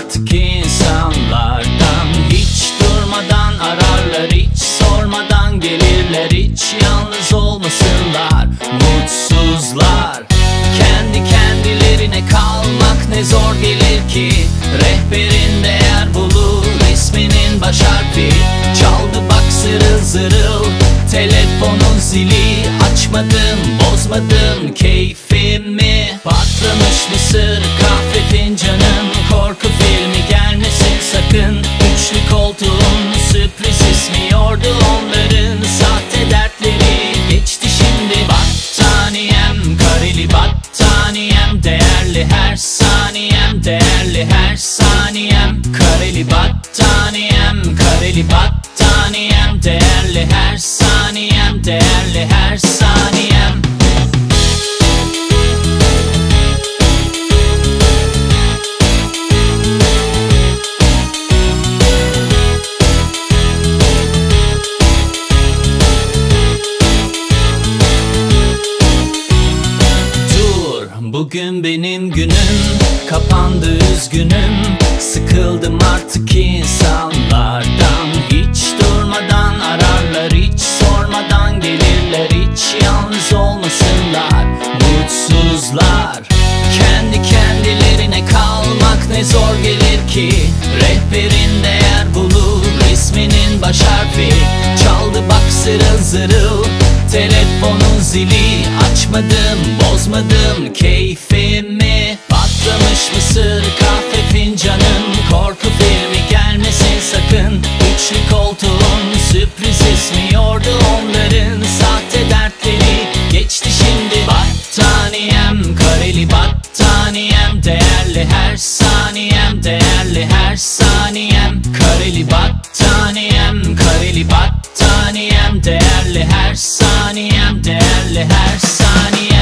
artık insanlardan. Hiç durmadan ararlar, hiç sormadan gelirler. Hiç yalnız olmasınlar mutsuzlar. Kendi kendilerine kalmak ne zor gelir ki. Rehberin değer bulur, isminin baş harfi. Çaldı bak zırıl zırıl telefonun zili. Açmadım, bozmadım keyfimi. Patlamış mısır kahve fincanım. Korku filmi gelmesin sakın. Üçlü koltuğun sürpriz ismiyordu onların. Sahte dertleri geçti şimdi. Battaniyem, kareli battaniyem. Değerli her saniyem, değerli her saniyem. Kareli battaniyem, kareli battaniyem. Değerli her saniyem, değerli her saniyem. Bugün benim günüm, kapandı üzgünüm. Sıkıldım artık insanlardan. Hiç durmadan ararlar, hiç sormadan gelirler. Hiç yalnız olmasınlar mutsuzlar. Kendi kendilerine kalmak ne zor gelir ki. Rehberin değer bulur, isminin baş harfi. Çaldı bak zırıl zırıl telefonun zili. Açmadım, bozmadım keyfimi. Patlamış mısır kahve fincanım. Korku filmi gelmesin sakın. Üçlü koltuğun sürpriz ismiyordu onların. Sahte dertleri geçti şimdi. Battaniyem, kareli battaniyem. Değerli her saniyem, değerli her saniyem. Kareli battaniyem, kareli battaniyem. Değerli her saniyem, değerli her saniyem.